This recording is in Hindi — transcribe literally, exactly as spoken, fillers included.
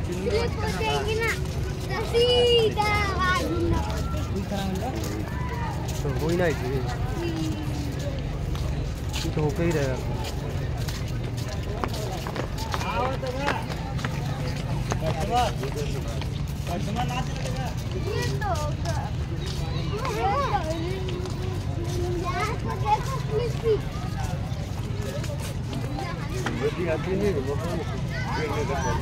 स्लिप हो जाएगी ना तो सीधा आवाज ना तो हो ही ना ये तो होके ही रहेगा। आओ तो ना कस्टमर कस्टमर ना चलेगा ये तो यहाँ तो देखो स्लिप यदि आती नहीं